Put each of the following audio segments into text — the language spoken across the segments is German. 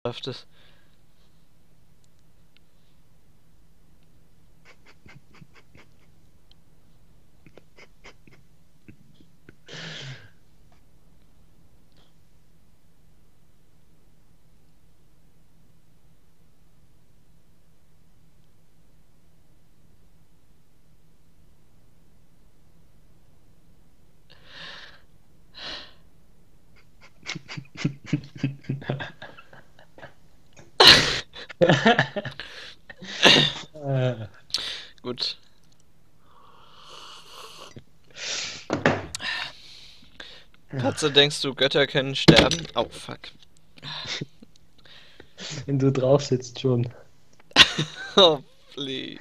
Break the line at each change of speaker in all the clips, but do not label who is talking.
läuft es. Gut. Patze, denkst du, Götter können sterben? Oh, fuck.
Wenn du drauf sitzt schon.
Oh, please.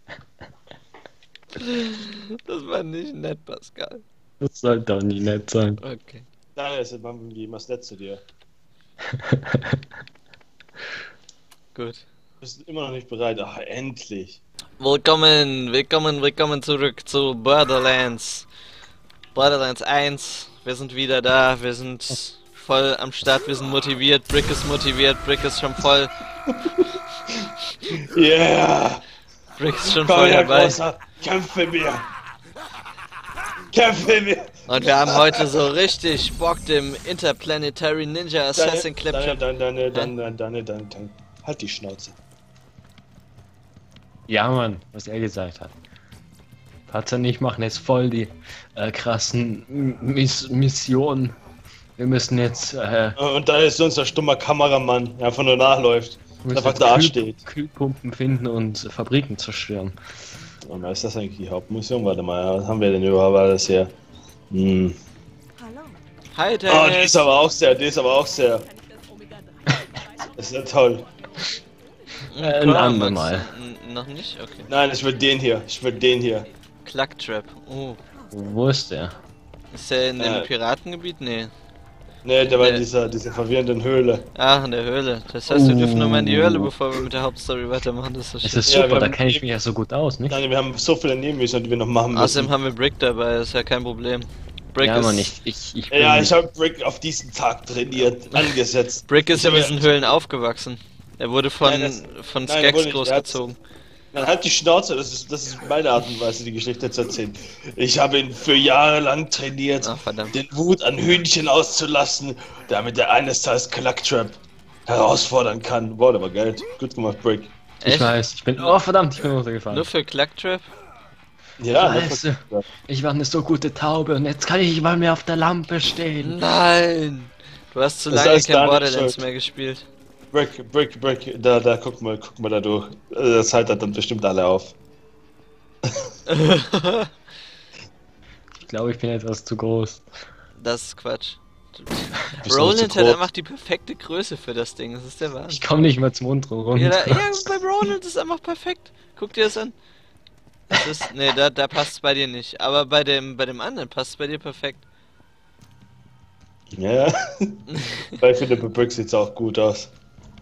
Das war nicht nett, Pascal.
Das sollte doch nie nett sein.
Okay.
Da ist es, Mann, wie was nett zu dir.
Gut.
Bist immer noch nicht bereit. Ach, endlich.
Willkommen zurück zu Borderlands. Borderlands 1. Wir sind wieder da, wir sind voll am Start, wir sind motiviert, Brick ist motiviert, Brick ist schon voll.
Yeah!
Brick ist schon
Komm
voll
her,
dabei.
Großer, kämpfe mir! Kämpfe mir!
Und wir haben heute so richtig Bock, dem Interplanetary Ninja Assassin Claptrap.
Dann. Halt die Schnauze.
Ja, Mann, was er gesagt hat. Patzer und ich machen jetzt voll die krassen Missionen. Wir müssen jetzt
Und da ist unser stummer Kameramann, der einfach nur nachläuft. Einfach da steht.
Kühlpumpen finden und Fabriken zerstören.
Und ist das eigentlich die Hauptmission? Warte mal, was haben wir denn überhaupt alles hier?
Hi,
Oh, die
Dennis!
ist aber auch sehr. Das ist ja toll.
Ein andermal.
Noch nicht? Okay.
Nein, ich will den hier.
Claptrap. Oh.
Wo ist der?
Ist der in dem Piratengebiet? Nee.
Ne, der war in
Nee.
dieser verwirrenden Höhle.
Ach, in der Höhle. Das heißt, wir dürfen nochmal in die Höhle, bevor wir mit der Hauptstory weitermachen. Das ist so
Es
schön.
ist
Ja,
super,
wir
da
haben-
kenne ich mich ja so gut aus, nicht?
Nein, wir haben so viele Nebenmissionen, die wir noch machen müssen.
Außerdem haben wir Brick dabei, ist ja kein Problem. Brick
Ja,
ist,
Mann, ich bin...
Ja, ich habe Brick auf diesen Tag trainiert, angesetzt.
Brick ist
Ich
in
habe-
diesen Höhlen aufgewachsen. Er wurde von,
Nein, das-
von
nein,
Skax
wurde nicht.
großgezogen.
Man hat die Schnauze, das ist meine Art und Weise, die Geschichte zu erzählen. Ich habe ihn für Jahre lang trainiert,
Ach, verdammt.
den Wut an Hühnchen auszulassen, damit er eines Tages Claptrap herausfordern kann. Boah, der war geil. Gut gemacht, Brick.
Ich
Echt?
weiß, ich bin... Oh, verdammt, ich bin runtergefallen.
Nur für Claptrap?
Ja,
Scheiße. Ich war eine so gute Taube und jetzt kann ich nicht mal mehr auf der Lampe stehen.
Nein! Du hast zu
Das
lange
heißt
kein
gar nicht
Borderlands
schuld.
mehr gespielt.
Brick, da, guck mal da durch. Das haltet dann bestimmt alle auf.
Ich glaube, ich bin etwas zu groß.
Das ist Quatsch.
Bist du
Roland
zu
hat
groß?
einfach die perfekte Größe für das Ding, das ist der Wahnsinn.
Ich komme nicht mal zum unteren runter.
Ja, bei Roland ist einfach perfekt. Guck dir das an. Das ist, nee, da passt es bei dir nicht. Aber bei dem anderen passt es bei dir perfekt.
Ja. Bei Philipp Brick sieht's auch gut aus.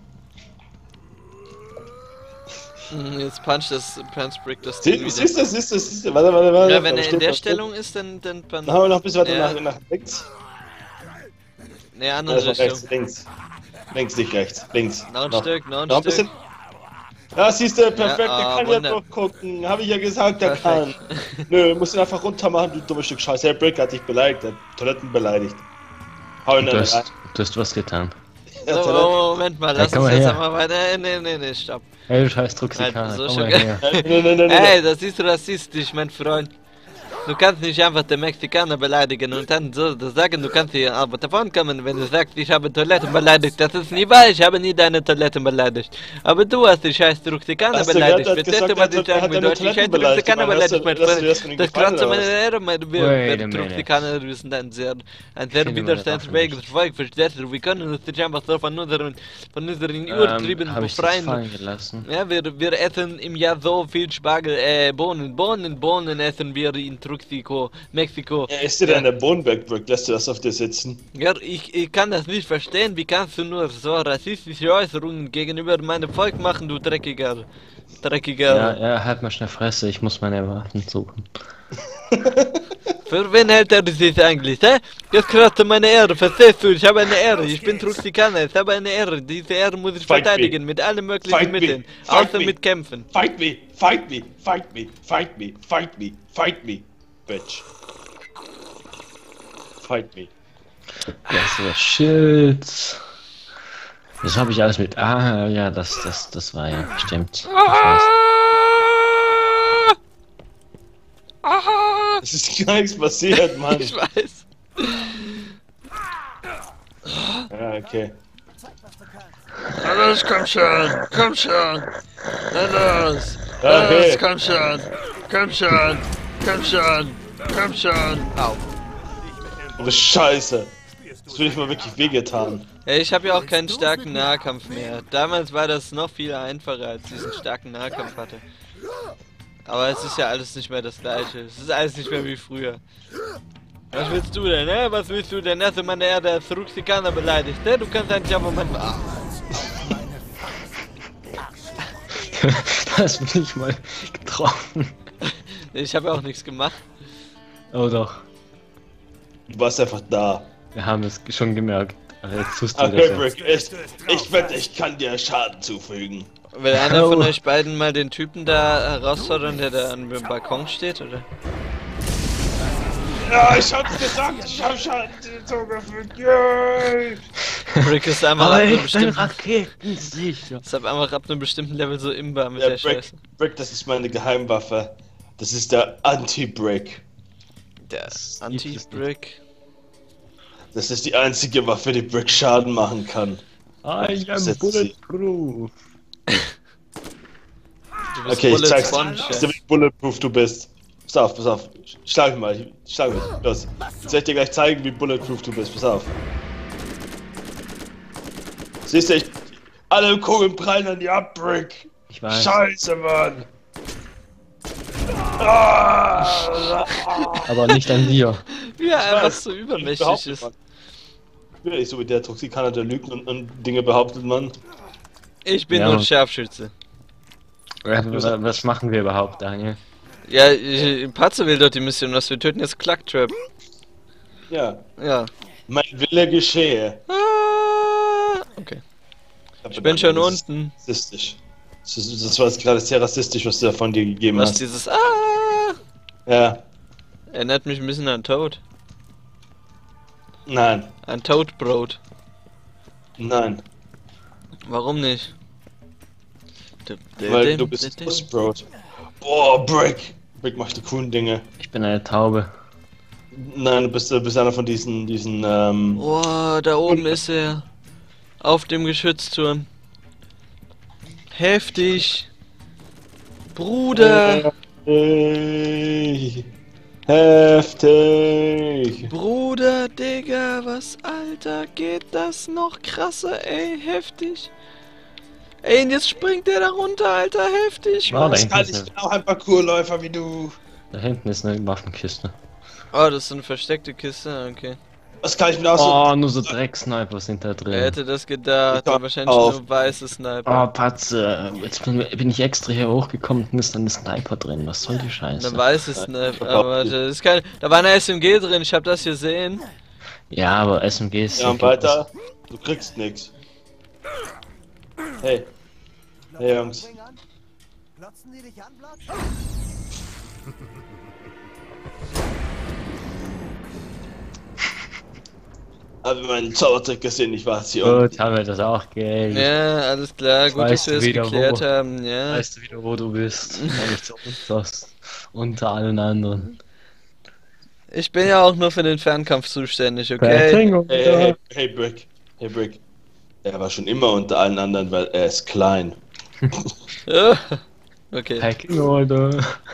Jetzt puncht Brick das Ding wieder.
Siehst du, warte.
Ja, wenn
Da
er in
steht
der
was
Stellung ist, dann
drin. Dann haben wir noch ein bisschen weiter
Ja.
nach links.
Nee,
Ja,
andere
das war
Richtung.
rechts, links. Links, nicht rechts. Links.
Noch ein Stück.
Noch ein bisschen. Ja, siehst du, perfekt, der kann ja
Wunder.
durchgucken. Habe ich ja gesagt, der
Perfekt.
kann. Nö, musst ihn einfach runter machen, du dummes Stück Scheiße. Der Brick hat dich beleidigt, der hat Toiletten beleidigt. Hau ihn
Du
dann
hast,
rein.
du hast was getan.
Ja,
So,
Toiletten.
Moment mal, lass
komm
uns
mal
jetzt
her.
einmal weiter. Nee, stopp.
Hey, du scheiß
Nein,
Drucksikaner,
so
komm
schon
mal
geil.
her.
Nee.
Hey, das ist rassistisch, mein Freund. Du kannst nicht einfach den Mexikaner beleidigen und dann so sagen, du kannst hier aber davon kommen, wenn du sagst, ich habe Toiletten beleidigt. Das ist nie wahr, ich habe nie deine Toiletten beleidigt. Aber du hast die scheiß Drucksikaner
Hast du gehört,
beleidigt.
er hat
Verstehst du,
gesagt,
was ich
er hat
sagen will?
deine
Du hast die scheiß
Toiletten beleidigt.
Drucksikaner
Ich meine,
beleidigt, mein
hast du
Freund.
dir das von ihm
Das
gefallen,
kratzt
oder
meine
was?
Ehre,
Wait
wir
a minute.
Drucksikaner, wir sind ein sehr
finde meine
widerstandsfähiges
Waffen
Volk, verstehst du? Wir können uns nicht einfach so von unseren Urtrieben
Habe ich dich
befreien.
fallen gelassen.
Ja, wir essen im Jahr so viel Spargel, Bohnen essen wir in Mexiko.
Ja, ist dir denn der Boden weg, Brick? Lässt du das auf dir sitzen?
Ja, ich kann das nicht verstehen, wie kannst du nur so rassistische Äußerungen gegenüber meinem Volk machen, du Dreckiger.
Ja, halt mal schnell Fresse, ich muss meine Waffen suchen.
Für wen hält er sich eigentlich, hä? Das kratzt meine Ehre, verstehst du? Ich habe eine Ehre, ich bin Truxikaner, ich habe eine Ehre. Diese Ehre muss ich
Fight
verteidigen,
me.
mit allen möglichen
Fight me.
Mitteln.
Fight
Außer
me.
mit Kämpfen.
Fight me, fight me, fight me, fight me, fight me, fight me, bitch. Fight me.
Das ist Schild. Das habe ich alles mit. Ah, ja, das war ja. Stimmt. Ich weiß.
Es ist gar nichts passiert, Mann.
Ich weiß.
Ja, okay.
Na los, komm schon, komm schon. Na los.
Ja, okay.
Komm schon, komm schon, komm schon, komm schon. Au.
Aber Scheiße. Das will ich mal wirklich wehgetan.
Ja, ich habe ja auch keinen starken Nahkampf mehr. Damals war das noch viel einfacher, als ich diesen starken Nahkampf hatte. Aber es ist ja alles nicht mehr das gleiche. Es ist alles nicht mehr wie früher. Was willst du denn, ne? Was willst du denn? Hast du meine Erde als Ruxikaner beleidigt, ne? Du kannst eigentlich auch Moment... Ah.
Das bin ich mal getroffen.
Ich habe ja auch nichts gemacht.
Oh doch.
Du warst einfach da.
Wir haben es schon gemerkt. Aber jetzt tust du
Okay,
das
Brick, ich wette, ich kann dir Schaden zufügen.
Will einer von euch beiden mal den Typen da herausfordern, der da an dem Balkon steht, oder?
Ja, ich hab's gesagt, ich hab Schaden zugefügt. Yay!
Brick ist einfach ab
Aber
einem
ich bin
bestimmten...
raketensicher.
Ist einfach ab einem bestimmten Level so imbar mit
Ja,
der Scheiße.
Brick, das ist meine Geheimwaffe. Das ist der Anti-Brick.
Der Anti-Brick.
Das ist die einzige Waffe, die Brick Schaden machen kann.
I am
Setz
bulletproof.
Du bist
Okay, ich
Bullet
zeig's
Sponge,
dir, wie bulletproof du bist. Pass auf, pass auf. Schlag mich mal, schlag mich. Los. Jetzt werde ich dir gleich zeigen, wie bulletproof du bist. Pass auf. Siehst du, alle Kugeln prallen an die ab, Brick.
Ich weiß.
Scheiße, Mann. Ah!
Aber nicht an dir.
Wie er einfach
weiß,
so
ich
übermächtig
behaupte,
ist.
Mann. Ich bin nicht so wie der Toxikaner, der lügt und Dinge behauptet, Mann.
Ich bin
Ja,
nur ein
Mann.
Scharfschütze.
Was machen wir überhaupt, Daniel?
Ja, Patze will dort die Mission, was wir töten jetzt Clucktrap.
Ja.
Ja.
Mein Wille geschehe.
Okay.
Aber
Ich bin schon
das ist
unten.
rassistisch. Das war jetzt gerade sehr rassistisch, was du davon dir gegeben
Was
hast.
dieses
Ja.
erinnert mich ein bisschen an Toad.
Nein.
An Toadbrot.
Nein.
Warum nicht?
Weil du bist Toastbrot. Boah, Brick. Brick macht die coolen Dinge.
Ich bin eine Taube.
Nein, du bist einer von diesen
Oh, da oben ist er. Auf dem Geschützturm. Heftig. Bruder.
Heftig. Heftig.
Bruder, Digga, was, Alter, geht das noch krasser, ey, heftig. Ey, und jetzt springt der da runter, Alter, heftig.
Wow,
Mann.
Ich bin auch ein Parkourläufer wie du.
Da hinten ist eine Waffenkiste.
Oh, das ist eine versteckte Kiste, okay.
Was kann ich mir auch so...
Oh, nur so Drecksnipers sind da
Wer
drin.
hätte das gedacht?
Ich hab
Wahrscheinlich
auch.
nur weiße Sniper.
Oh, Patze, jetzt bin ich extra hier hochgekommen und ist dann ein Sniper drin. Was soll die Scheiße?
Eine weiße Sniper, aber das ist kein... Da war eine SMG drin, ich hab das gesehen.
Ja, aber SMGs.
Ja, und weiter. Du kriegst nix. Hey. Hey, Jungs.
Glotzen die dich an, Block?
Hab meinen Zaubertrick gesehen, ich war hier unten.
Gut, haben wir das auch Geld.
Ja, alles klar, gut, dass
Weißt
wir
du
das
wieder,
geklärt
wo?
haben, ja.
Weißt du wieder, wo du bist? Wenn ich zu uns das. Unter allen anderen.
Ich bin ja auch nur für den Fernkampf zuständig, okay?
Hey, Brick. Hey, Brick. Er war schon immer unter allen anderen, weil er ist klein.
Ja. Okay.
Packing order.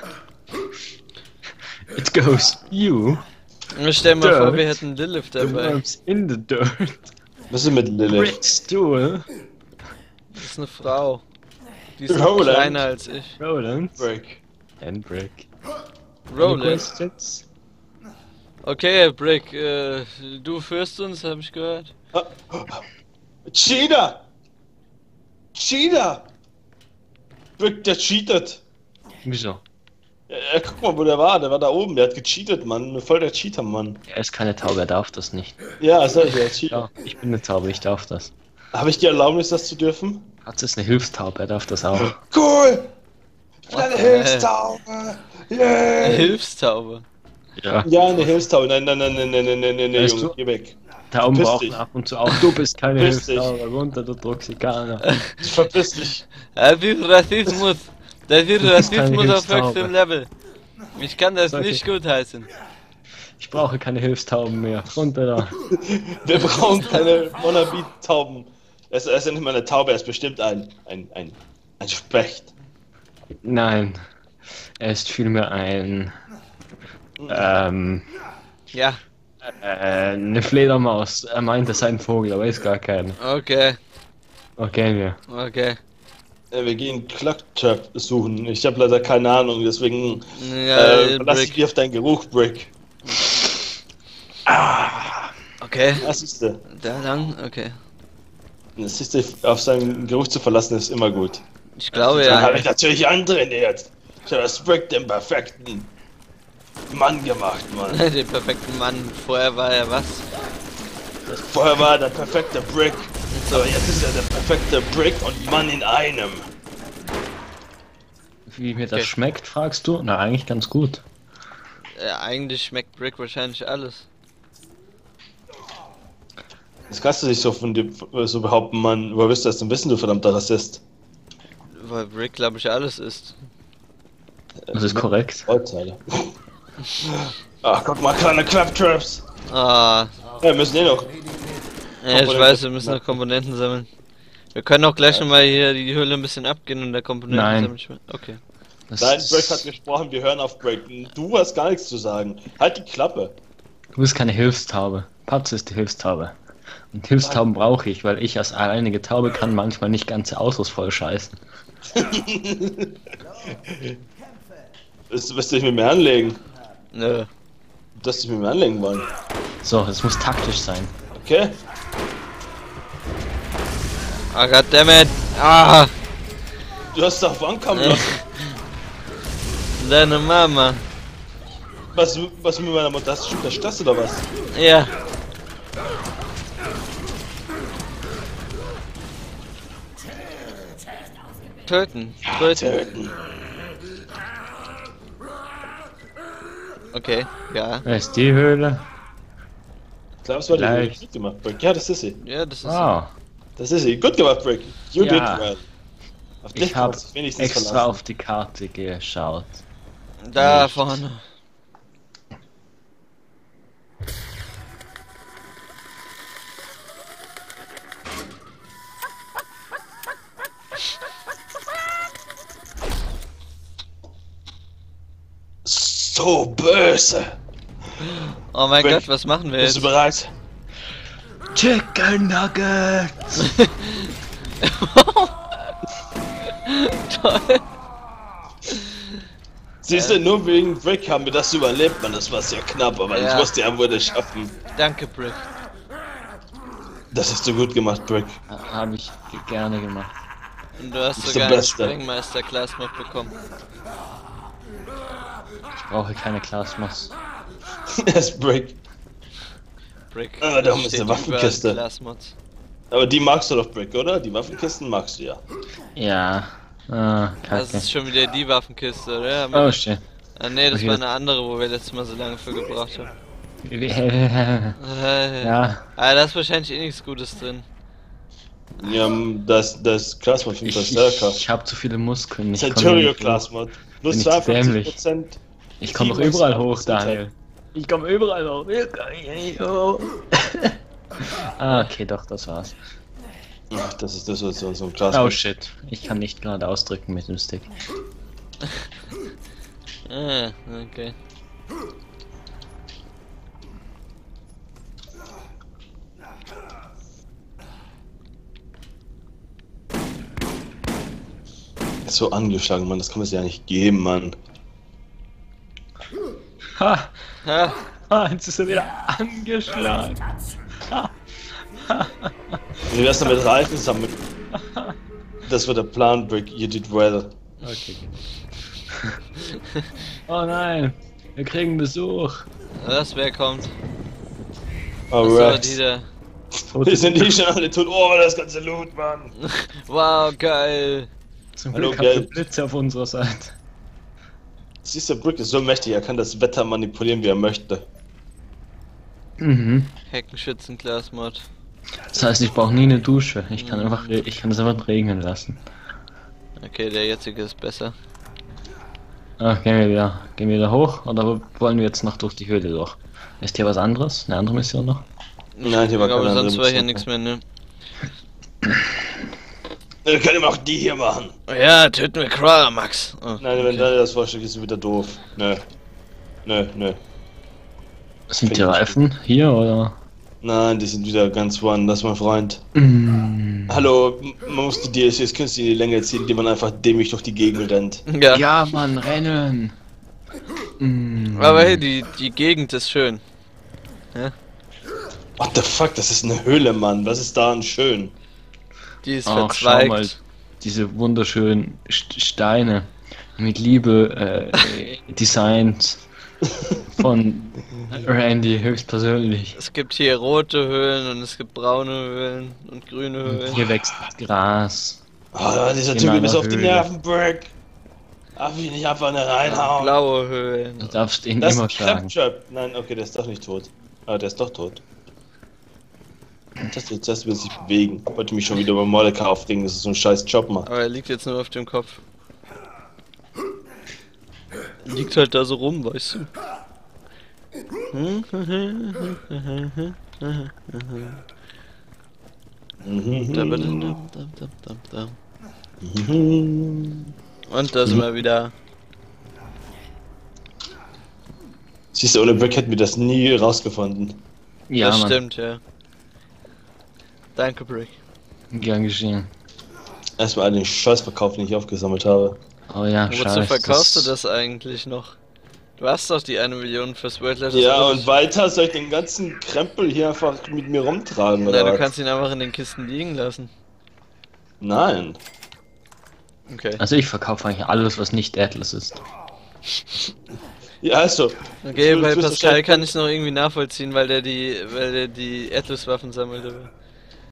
It goes you.
Stell dir mal vor,
Dirt.
wir hätten Lilith
The
dabei.
worms in the dirt.
Was ist mit Lilith?
Brick stool.
Das ist eine Frau. Die ist noch
Roland.
kleiner als ich.
Roland.
Brick.
And Brick. Any
Roland.
questions?
Okay, Brick, du führst uns, habe ich gehört.
Cheater! Cheater! Brick, der cheatet.
Wieso?
Guck mal, wo der war. Der war da oben. Der hat gecheatet, Mann. Voll der Cheater, Mann.
Er ist keine Taube, er darf das nicht.
Ja, sag ich ja, Cheater.
Ja, ich bin eine Taube, ich darf das.
Habe ich die Erlaubnis, das zu dürfen?
Patz ist eine Hilfstaube, er darf das auch.
Cool! Ich bin eine
What the hell?
Hilfstaube! Yeah!
Hilfstaube.
Ja,
Ja, eine Hilfstaube. Nein,
Weißt
Junge,
du?
geh weg.
Tauben
Verpiss
brauchen
dich.
ab und zu auch. Du bist keine
Verpiss dich.
Hilfstaube, runter, du Toxikaner.
Verpiss dich.
Das ist Rassismus. Das ist
bist keine
Rassismus auf
Hilfstaube.
höchstem Level. Ich kann das
Solche-
nicht gutheißen.
Ich brauche keine Hilfstauben mehr. Runter da.
Wir brauchen keine Wannabe-Tauben. Er ist ja nicht mal eine Taube, er ist bestimmt ein Specht.
Nein. Er ist vielmehr ein.
Ja,
Eine Fledermaus. Er meint, es sei ein Vogel, aber ist gar kein.
okay,
Okay, wir.
okay.
Wir gehen Clucktrap suchen. Ich habe leider keine Ahnung, deswegen
Ja,
lass ich
Brick.
dir auf deinen Geruch, Brick.
Okay,
Das ist der.
da lang, okay.
Das ist der, auf seinen Geruch zu verlassen, ist immer gut.
Ich glaube
Dann habe
ja.
ich natürlich antrainiert. Ich habe das Brick den perfekten Mann gemacht, Mann.
Den perfekten Mann. Vorher war er was?
Vorher war er der perfekte Brick. Aber jetzt ist er der perfekte Brick und Mann in einem.
Wie mir das
Okay.
schmeckt, fragst du? Na, eigentlich ganz gut.
Eigentlich schmeckt Brick wahrscheinlich alles.
Das kannst du nicht so von dir so behaupten, Mann. Woher wirst du das denn wissen, du verdammter Rassist?
Weil Brick, glaube ich, alles ist.
Das ist korrekt.
Urteile. Ach, guck mal, kleine Claptraps.
Ah,
Ja, wir müssen eh noch.
ja, ich weiß, wir müssen noch Komponenten sammeln. Wir können auch gleich nochmal hier die Höhle ein bisschen abgehen und der Komponenten
Nein.
sammeln. Okay.
Das
Nein,
ist-
Break hat gesprochen, wir hören auf Break. Du hast gar nichts zu sagen. Halt die Klappe.
Du bist keine Hilfstaube. Patz ist die Hilfstaube. Und Hilfstauben brauche ich, weil ich als alleinige Taube kann manchmal nicht ganze Autos voll scheißen.
Das wirst du dich mit mir anlegen.
Nö.
Dass dich mit mir anlegen wollen.
So, es muss taktisch sein.
Okay?
Ah, goddammit. Ah,
Du hast doch ankommen lassen.
deine Mama.
Was mit meiner Mutter? Hast du schon Stress oder was?
Ja. Töten. Töten.
Töten.
Okay, ja.
Wer ist die Höhle?
Ich glaube, es war die
Vielleicht.
gut gemacht, Break. Ja, das ist sie.
Ja, das ist.
Ah,
Das ist sie. Gut gemacht, Break. You
Ja.
did well. Auf dich
ich habe
kannst du wenigstens
extra
verlassen.
auf die Karte geschaut.
Da
Nicht.
vorne.
So böse.
Oh mein
Weg.
Gott, was machen wir
Bist
jetzt?
du bereit?
Chicken Nuggets!
Toll.
Siehst du, nur wegen Brick haben wir das überlebt, man. Das war sehr knapp, aber
Ja.
ich wusste, er würde es schaffen.
Danke, Brick.
Das hast du gut gemacht, Brick.
Habe ich gerne gemacht.
Und du hast
Bist
sogar
der
einen
Beste.
Sprengmeister-Class-Mod bekommen.
Ich brauche keine Klasmos.
Er ist Brick.
Brick.
Ah, da oben ist
steht
eine Waffenkiste.
überall Class-Mods.
Aber die magst du doch, Brick, oder? Die Waffenkisten magst du ja.
Ja. Ah,
Das
kacke.
ist schon wieder die Waffenkiste, oder?
Oh shit.
Ah ne, das
Okay.
war eine andere, wo wir letztes Mal so lange für gebraucht haben.
Ja.
Ja. Ah, da ist wahrscheinlich eh nichts Gutes drin.
Ja, das Classmod
Ich,
5
ich,
stärker.
ich habe zu viele Muskeln. Ich komme
Centurio
nicht hoch.
Classmod. Plus
Bin ich dämlich.
52%.
Ich komme doch überall hoch,
27%.
Daniel. Ich komme überall hoch. Ah, okay, doch, das war's.
Ach, das ist so ein
Oh
Classmod.
shit. Ich kann nicht gerade ausdrücken mit dem Stick.
Ah, okay.
So angeschlagen, Mann. Das kann man sich ja nicht geben, Mann.
Ha!
Ha,
Ah, jetzt ist er wieder angeschlagen.
Wie wär's denn mit Reifen sammeln? Das war der Plan, Brick. You did well.
Okay, Oh nein, wir kriegen Besuch.
Das, wer kommt?
Alright.
Die da.
Wir sind die schon alle tot. Oh, das ganze Loot, Mann.
Wow, geil.
Zum
Hallo,
Glück haben wir
Geld.
Blitze auf unserer Seite.
Siehst du, Brick ist so mächtig, er kann das Wetter manipulieren, wie er möchte.
Mhm.
Heckenschützenglas-Mod.
Das heißt, ich brauche nie eine Dusche. Ich kann einfach, ich kann es einfach regnen lassen.
Okay, der jetzige ist besser.
Ach, gehen wir wieder hoch oder wollen wir jetzt noch durch die Höhle durch? Ist hier was anderes? Eine andere Mission noch?
Nein, hier war
Aber
keine
sonst
andere
war hier
Mission.
nichts mehr, ne?
Wir können auch die hier machen.
Ja, töten wir Crawler, Max. Oh,
Nein, wenn du das vorschlägst, ist wieder doof. Nö. Nö.
Sind die Reifen hier oder?
Nein, die sind wieder ganz woanders, mein Freund. Hallo, man muss die DLCs künstlich in die Länge ziehen, die man einfach dämlich durch die Gegend rennt.
Ja.
Ja, Mann, rennen!
Aber hey, die Gegend ist schön.
What the fuck, das ist eine Höhle, Mann. Was ist daran schön?
Die ist
Ach, schau mal,
verzweigt.
diese wunderschönen Steine mit Liebe designt von Randy höchstpersönlich.
Es gibt hier rote Höhlen und es gibt braune Höhlen und grüne Höhlen.
Hier wächst Gras.
Oh, dieser
In
Typ geht bis
meiner
auf die
Höhle.
Nerven, Brick. Darf ich nicht einfach eine reinhauen?
Blaue Höhlen.
Du darfst ihn
Das
immer
ist
schlagen.
Claptrap. Nein, okay, der ist doch nicht tot. Ah, der ist doch tot. Das will sich bewegen. Ich wollte mich schon wieder über Mordecai aufregen, dass es so ein scheiß Job macht.
Aber er liegt jetzt nur auf dem Kopf. Liegt halt da so rum, weißt du. Und da sind wir wieder.
Siehst du, ohne Brick hätten wir das nie rausgefunden.
Ja,
Das
Mann.
stimmt, ja. Danke, Brick.
Gern geschehen.
Erstmal all den Scheiß verkaufen, den ich aufgesammelt habe.
Oh ja,
Wozu
scheiße.
verkaufst du das eigentlich noch? Du hast doch die 1 Million fürs World Letters.
Ja,
übrig.
und weiter soll ich den ganzen Krempel hier einfach mit mir rumtragen, oder
Nein, du
was?
kannst ihn einfach in den Kisten liegen lassen.
Nein.
Okay.
Also ich verkaufe eigentlich alles, was nicht Atlas ist.
Ja, also.
Okay,
Du-
bei
du bist
Pascal
wahrscheinlich-
kann ich noch irgendwie nachvollziehen, weil der die Atlas-Waffen sammelte.